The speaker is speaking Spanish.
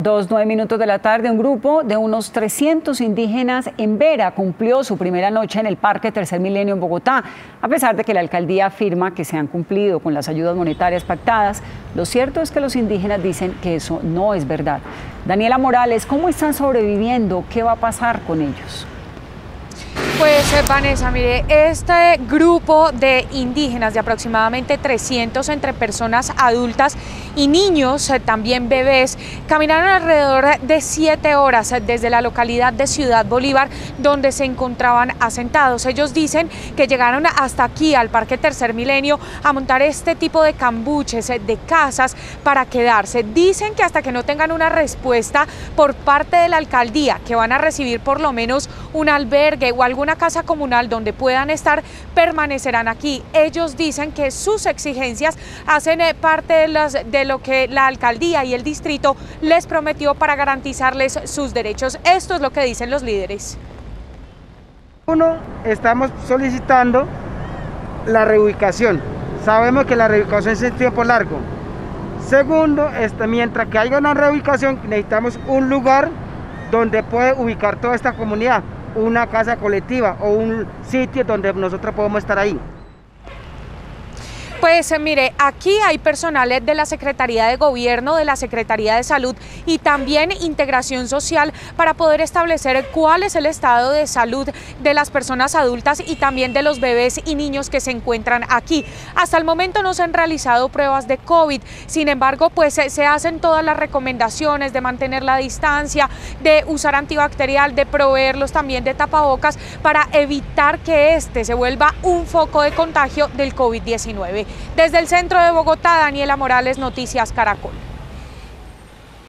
2:09 de la tarde, un grupo de unos 300 indígenas en Vera cumplió su primera noche en el Parque Tercer Milenio en Bogotá. A pesar de que la alcaldía afirma que se han cumplido con las ayudas monetarias pactadas, lo cierto es que los indígenas dicen que eso no es verdad. Daniela Morales, ¿cómo están sobreviviendo? ¿Qué va a pasar con ellos? Pues Vanessa, mire, este grupo de indígenas de aproximadamente 300 entre personas adultas y niños, también bebés, caminaron alrededor de 7 horas desde la localidad de Ciudad Bolívar, donde se encontraban asentados. Ellos dicen que llegaron hasta aquí, al Parque Tercer Milenio, a montar este tipo de cambuches, de casas para quedarse. Dicen que hasta que no tengan una respuesta por parte de la alcaldía, que van a recibir por lo menos un albergue o alguna casa comunal donde puedan estar, permanecerán aquí. Ellos dicen que sus exigencias hacen parte de lo que la alcaldía y el distrito les prometió para garantizarles sus derechos. Esto es lo que dicen los líderes. Uno, estamos solicitando la reubicación. Sabemos que la reubicación es un tiempo largo. Segundo, mientras que haya una reubicación, necesitamos un lugar donde puede ubicar toda esta comunidad, una casa colectiva o un sitio donde nosotros podemos estar ahí. Pues mire, aquí hay personal de la Secretaría de Gobierno, de la Secretaría de Salud y también Integración Social para poder establecer cuál es el estado de salud de las personas adultas y también de los bebés y niños que se encuentran aquí. Hasta el momento no se han realizado pruebas de COVID, sin embargo, pues se hacen todas las recomendaciones de mantener la distancia, de usar antibacterial, de proveerlos también de tapabocas para evitar que este se vuelva un foco de contagio del COVID-19. Desde el centro de Bogotá, Daniela Morales, Noticias Caracol.